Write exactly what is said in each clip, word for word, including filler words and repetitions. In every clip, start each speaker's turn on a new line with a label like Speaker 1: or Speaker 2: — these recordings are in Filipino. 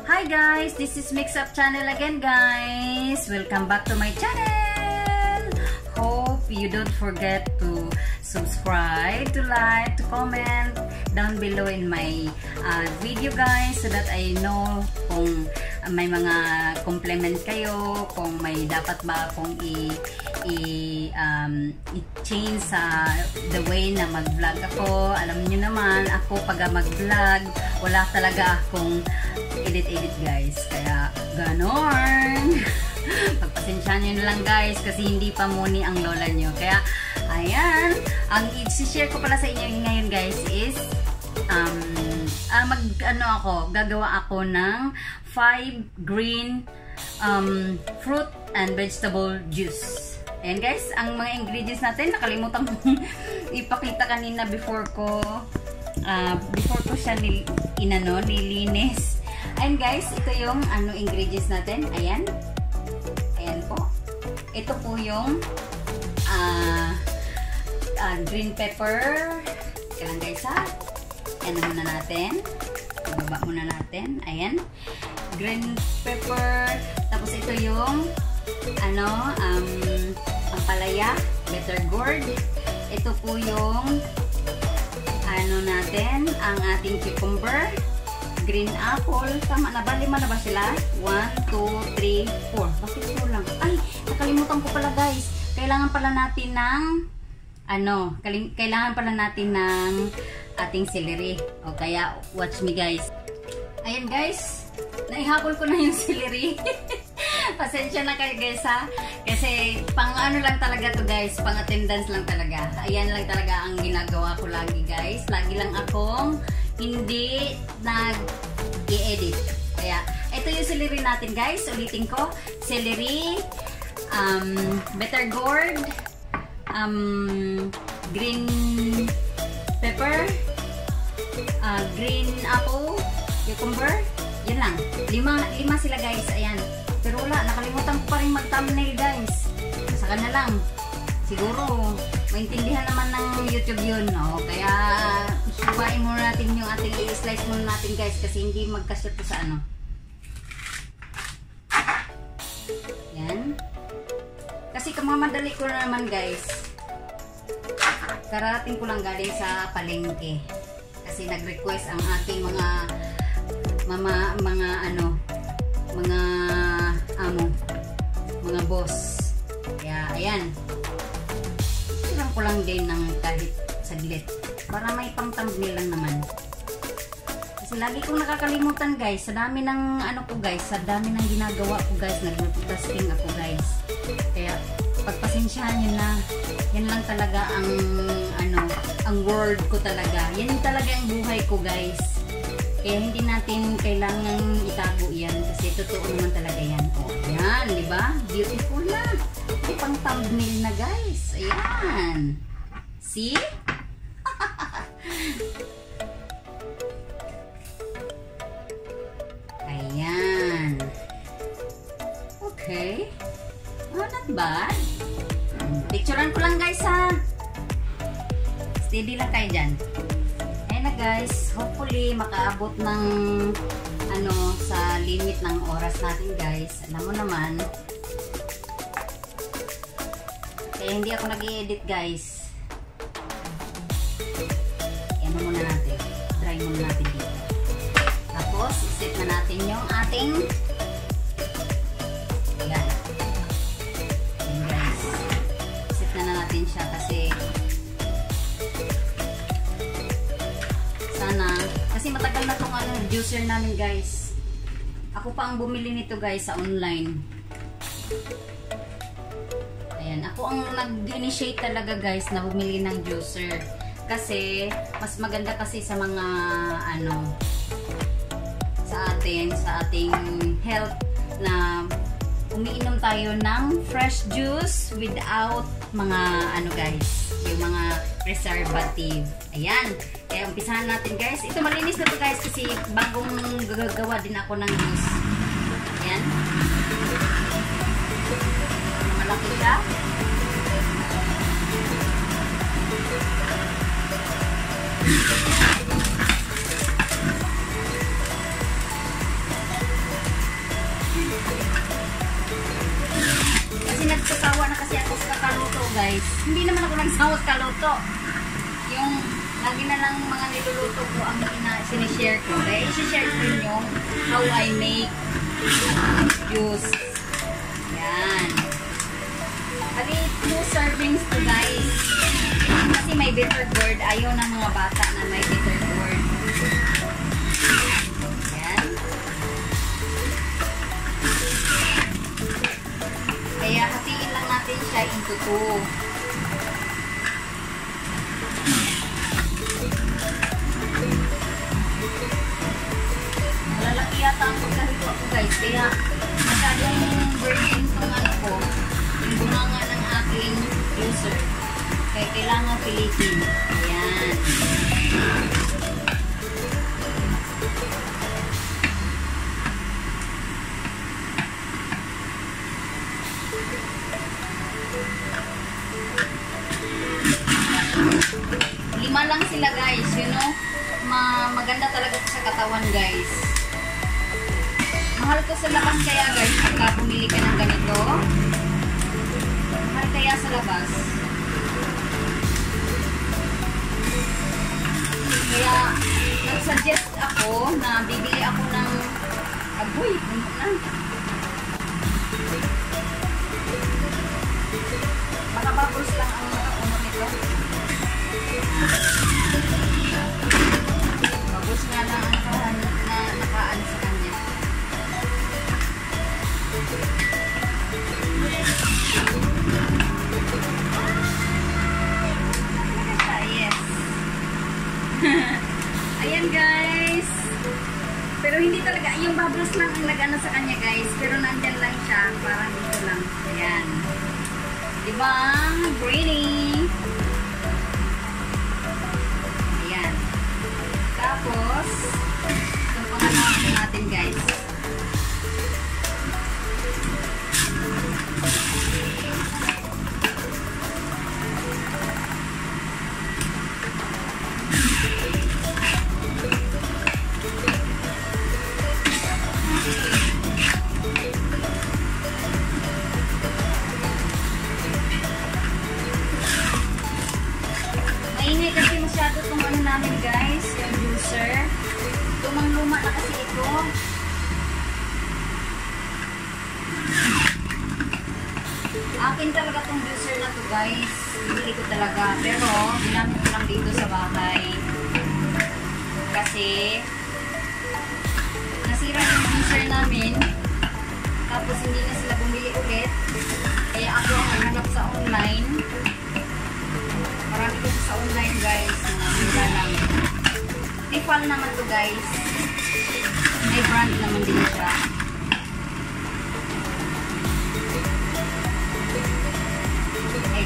Speaker 1: Hi guys, this is Mix Up Channel again guys. Welcome back to my channel. Hope you don't forget to subscribe, to like, to comment down below in my uh, video guys, so that I know kung may mga compliment kayo, kung may dapat ba akong i i um, i-change sa the way na mag-vlog ako. Alam niyo naman ako pag mag-vlog, wala talaga akong edit-edit guys, kaya ganon. Pagpasensyahan nyo na lang guys kasi hindi pa muni ang lola nyo. Kaya ayan, ang i-share ko pala sa inyo ngayon guys is um, uh, mag ano ako, gagawa ako ng five green um, fruit and vegetable juice. Ayan guys, ang mga ingredients natin nakalimutan kong ipakita kanina before ko uh, before ko siya nil, inano, nilinis. Ayan guys, ito yung ano ingredients natin. Ayan. Ayan po. Ito po yung uh, uh, green pepper. Kailan guys ha? Ayan na muna natin. Ibaba muna natin. Ayan. Green pepper. Tapos ito yung ano, um, ampalaya, bitter gourd. Ito po yung ano natin, ang ating cucumber, green apple. Tama na ba? Lima na ba sila? one, two, three, four. Bakit ito lang? Ay, nakalimutan ko pala guys. Kailangan pala natin ng ano, kailangan pala natin ng ating celery. O kaya, watch me guys. Ayan guys, naihabol ko na yung celery. Pasensya na kayo guys ha. Kasi pang ano lang talaga to guys, pang attendance lang talaga. Ayan lang talaga ang ginagawa ko lagi guys. Lagi lang akong hindi nag-i-edit. Kaya, ito yung celery natin guys. Ulitin ko. Celery, um, bitter gourd, um, green pepper, uh, green apple, cucumber. Yan lang. Lima, lima sila guys. Ayan. Pero wala, nakalimutan ko pa rin mag-thumbnail guys. Saka na lang. Siguro, maintindihan naman ng YouTube yun. No? Kaya, subain muna natin yung ating i-slice muna natin guys. Kasi hindi magkasya to sa ano. Yan. Kasi kamamadali ko na naman guys. Karating ko lang galing sa palengke. Kasi nag-request ang ating mga mama, mga ano, mga amo, mga boss. Kaya ayan, silang ko lang din ng kahit saglit para may pang thumbnail lang naman. Kasi lagi kong nakakalimutan guys, sa dami ng ano ko guys, sa dami ng ginagawa ko guys, nag-multitasking ako guys. Kaya pagpasensyahan nyo na, yan lang talaga ang ano, ang word ko talaga. Yan talaga ang buhay ko guys. Kaya hindi natin kailangan itago yan kasi totoo naman talaga yan. O, yan, di ba? Beautiful na. May pang thumbnail na guys. Ayan. See? Ayan. Okay. Oh, not bad. Picturean ko lang guys ha. Steady lang kayo dyan. Na guys, hopefully makaabot ng ano sa limit ng oras natin guys. Alam mo naman, kaya hindi ako nag-i-edit guys. Yan muna natin, dry muna natin dito. Tapos iset na natin yung ating yan. Yan guys, iset na, na natin siya kasi Kasi matagal na itong ano, juicer namin guys. Ako pa ang bumili nito guys sa online. Ayan, ako ang nag-initiate talaga guys na bumili ng juicer. Kasi mas maganda kasi sa mga ano sa atin, sa ating health na umiinom tayo ng fresh juice without mga ano guys, yung mga preservative. Ayan. Kaya umpisahan natin guys. Ito malinis na to guys kasi bagong gagawa din ako ng juice. Ayan. Malaki siya. guys. Hindi naman ako nagsawat kaluto. Yung lagi na lang mga niluluto ko ang sinishare ko. Kaya isi-share ko yung how I make juice. Yan. Bali, two servings to guys. Kasi may bitter gourd. Ayaw ng mga bata na may bitter gourd. Yan. Kaya hatiin lang natin siya into two. Malalaki yata ang pagkarito ako guys. Kaya masyadong virgin itong ano ko. Yung bunganga ng aking juicer. Kaya kailangan pilitin. Ayan. Lima lang sila guys, you know. Ma maganda talaga ko sa katawan guys. Mahal ko sa labas kaya guys, pagka bumili ka ng ganito. Mahal kaya sa labas. Kaya nag-suggest ako na bibili ako ng agoy, puno na. Baka bubbles lang ang nakapuno nito. Bubbles nga lang ang nakahan, na nakaan sa kanya. Yes. Ayan guys. Pero hindi talaga, yung bubbles lang ang nag-ano sa kanya guys. Pero nandyan lang siya, parang dito lang. Ayan. Diba? Pretty. Ayan. Tapos, itong pangalaman natin guys. Maingay kasi masyado itong ano namin guys, yung juicer. Lumang-luma na kasi ito. Akin talaga itong juicer na to guys. Bibili ko talaga. Pero, ginamit ko lang dito sa bahay. Kasi, nasira yung juicer namin. Tapos, hindi na sila bumili ulit. Kaya ako ang hanap sa online. Marami kasi sa online guys. Mura lang. Tifal naman to guys. May brand naman din siya. Ay,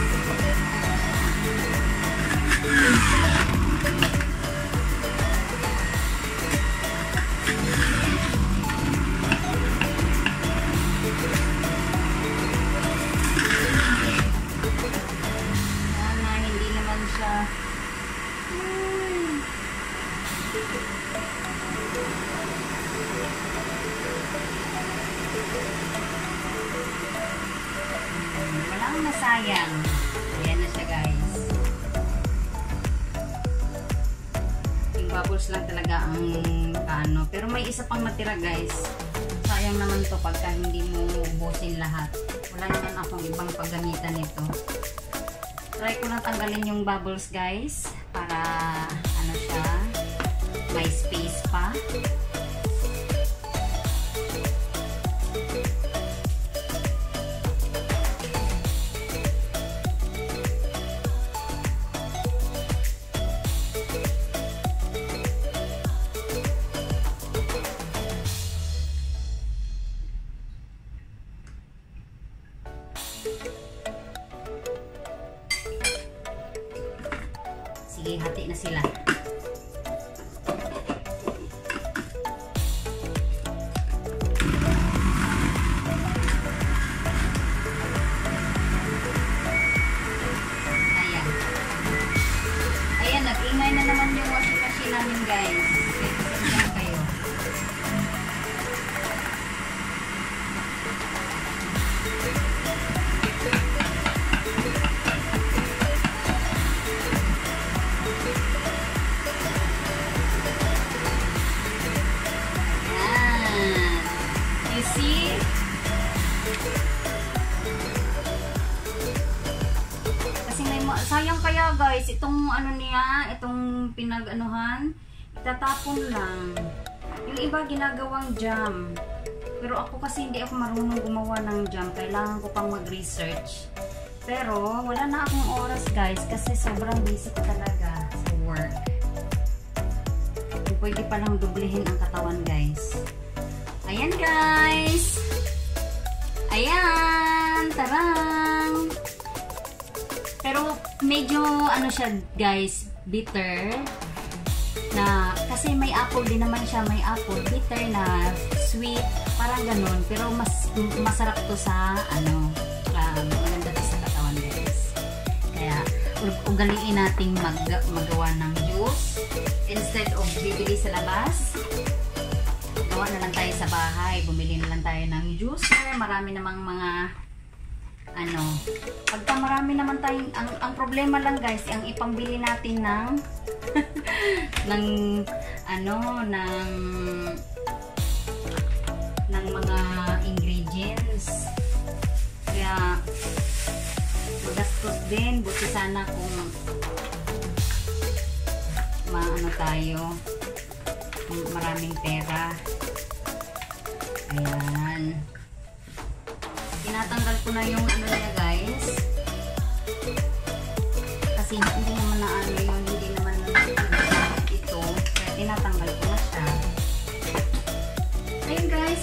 Speaker 1: sana hindi naman siya. Hmm. Walang nasayang. Ayan na siya guys. Yung bubbles lang talaga ang kaano. Pero may isa pang natira guys. Sayang naman to pagka hindi mo ubusin lahat. Wala naman akong ibang paggamitan nito. Try ko lang tanggalin yung bubbles guys. Para ano siya. May space pa. Sige, hati na sila. Ayan. Ayan, nag-ingay na naman yung washing machine namin guys. Kaya kayo. see? Kasi may sayang kaya guys, itong ano niya, itong pinag-anuhan, itatapon lang. Yung iba ginagawang jam. Pero ako kasi hindi ako marunong gumawa ng jam. Kailangan ko pang mag-research. Pero wala na akong oras guys kasi sobrang busy ko talaga sa work. Pwede palang dublihin ang katawan guys. Ayan guys. Ayan. Tarang. Pero medyo ano siya guys, bitter. Na, kasi may apple din naman siya. May apple. Bitter na sweet. Parang ganun. Pero mas masarap to sa ano. Uh, maganda to sa katawan guys. Kaya ugaliin nating mag magawa ng juice. Instead of bibili sa labas, gawa na lang tayo sa bahay. Bumili na lang tayo ng juicer. Marami namang mga ano, pagka marami naman tayong, ang, ang problema lang guys, ang ipangbili natin ng ng ano, ng ng mga ingredients. Kaya magastos din. Buti sana kung maano tayo, maraming pera. Ayan. Tinatanggal ko na yung ano niya guys. Kasi hindi naman na ano yun, hindi naman ito. Kaya tinatanggal ko na siya. Ayun guys.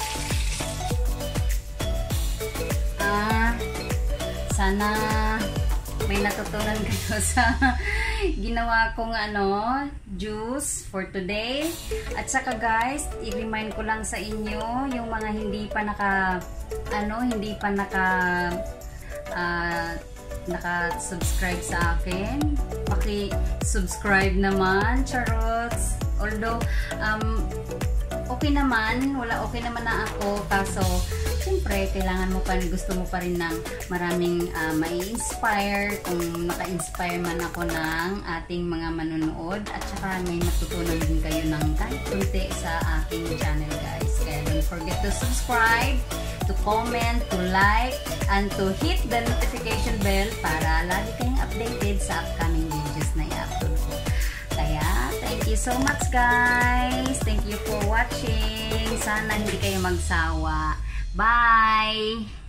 Speaker 1: Ah, sana may natutunan kayo sa ginawa kong ano, juice for today. At saka guys, i-remind ko lang sa inyo yung mga hindi pa naka ano, hindi pa naka uh, naka-subscribe sa akin. Paki-subscribe naman, charots. Although um okay naman, wala okay naman na ako, kaso siyempre, kailangan mo pa, gusto mo pa rin ng maraming uh, mai-inspire. Kung naka-inspire man ako ng ating mga manonood. At saka may matutunan din kayo ng kahit kunti sa aking channel guys. Kaya don't forget to subscribe, to comment, to like, and to hit the notification bell para lagi kayong updated sa upcoming videos na i-upload ko. Kaya, thank you so much guys. Thank you for watching. Sana hindi kayo magsawa. Bye!